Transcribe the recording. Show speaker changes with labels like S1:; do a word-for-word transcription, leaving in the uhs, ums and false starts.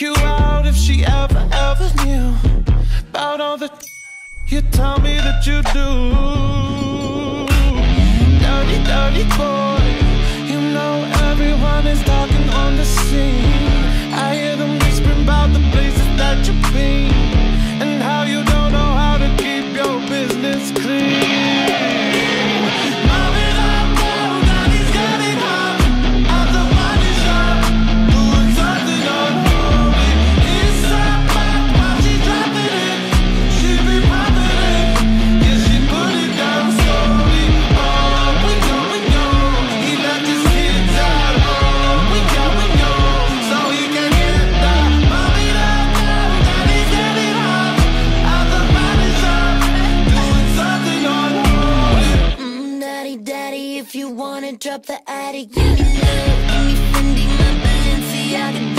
S1: kick you out if she ever, ever knew about all the you tell me that you do. Dirty, dirty boy, you know everyone is talking on the scene. I hear them whispering about the places that you've been and how you don't know how to keep your business clean. Mom it up, down, daddy's getting hot at the body shop, doing something unholy. It's up back while she's dropping it. She be popping it, yeah, she put it down slowly. Oh, we go, we go. He left his kids at home. We go, we go, so he can get that. Mom it up, down, daddy's getting hot at the body shop, doing something unholy.
S2: Mm, daddy, daddy, if you wanna drop the attic, give me love, give me Fendi, my Balenciaga.